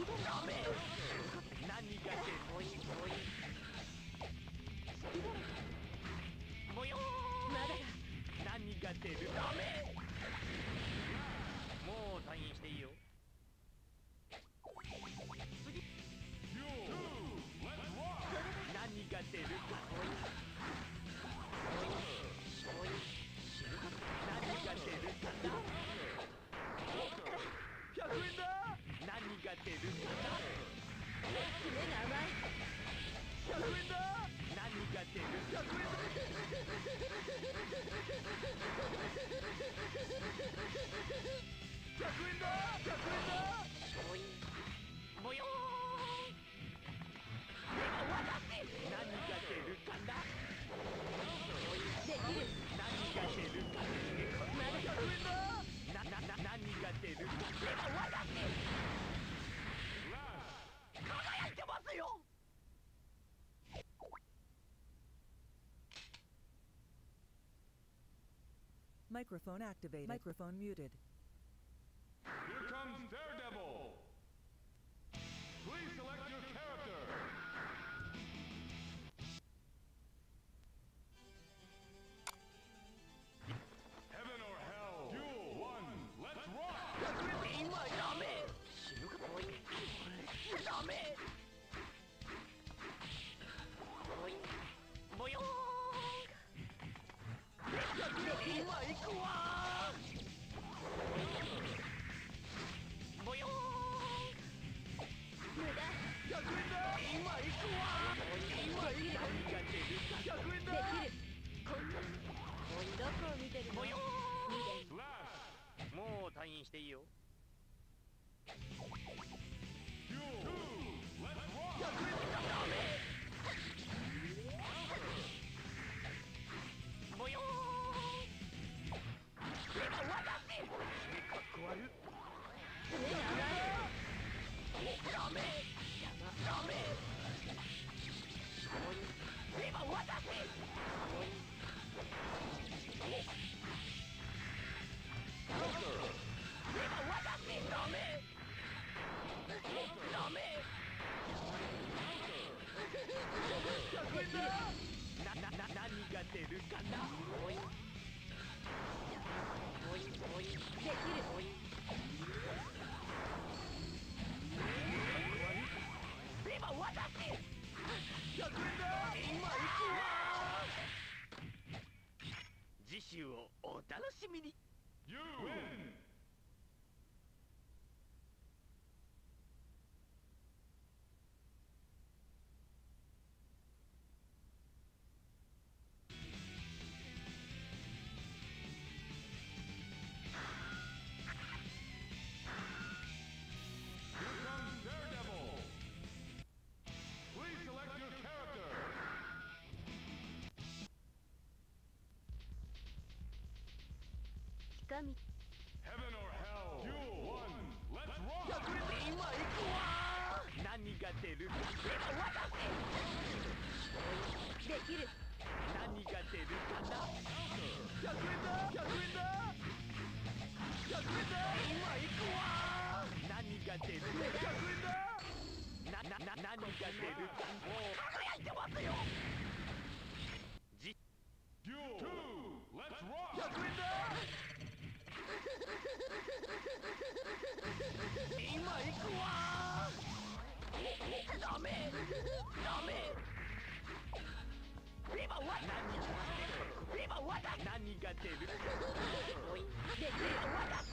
ダメ。何が出る。もよまだだ。何が出る。ダメ。もう退院していいよ。次。何が出るか。何が出るかな。100円だ。何が出るかな。目が甘い。100円だ。何が出る。100円だ。100円だ。100円だ。もよー。何が出るかな。できる。何が出るか。まだ100円だ。何が出るか。輝いてますよ。 Microphone activated. Microphone muted. Here comes Daredevil. Please select your character. Heaven or hell. Duel 1. Let's rock. 今ダメ。死ぬかも。ダメ。もよー。今行くわー。もよー。無駄。100円だ。今行くわー。今行く。何が出るか。100円だ。できる。こんなどこを見てるの。もよー。もう退院していいよ。 Duel 2. Let's rock. 100円だ。ダメ。もよー。今私。かっこ悪い。目が甘い。ダメ。ダメ。今私。今私。ダメ。ダメ。100円だ。何が出るかな。できる。今私。100円だ。今行くわ。次週をお楽しみに。 You win. Daredevil. Please select your character. Heaven or hell. Duel 1. Let's rock. 今行くわ。何が出るか。私。できる。何が出るかな。100円だ。100円だ。100円だ。今行くわ。何が出るか。100円だ。何が出るか。もう輝いてますよ。 Duel 2. Let's rock. 100円だ。今行くわ。ダメ。ダメ。今は何が出るか。できる。私。